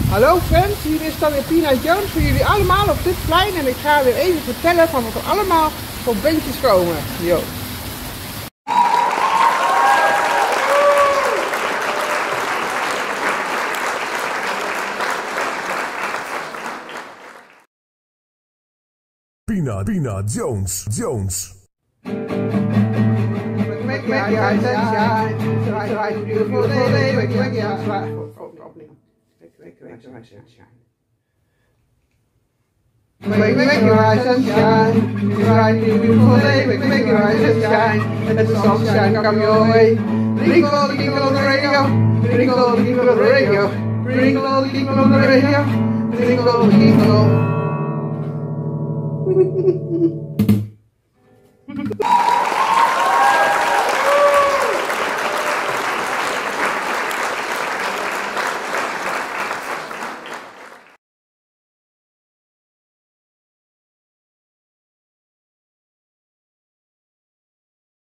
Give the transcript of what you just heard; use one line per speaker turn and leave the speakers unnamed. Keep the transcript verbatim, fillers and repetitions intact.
Hallo friends, hier is dan weer Pina Jones voor jullie allemaal op dit plein en ik ga weer even vertellen van wat er allemaal voor bandjes komen. Yo.
Pina, Pina Jones, Jones.
Make your eyes sunshine, sunshine, beautiful day, make your eyes sunshine. Make your eyes sunshine. Make, make your eyes sunshine, sunshine, beautiful day, make, make your eyes sunshine. Let the sunshine come your way. Bring all the people on the radio, bring all the people on the radio, bring all the people on the radio, bring all the people.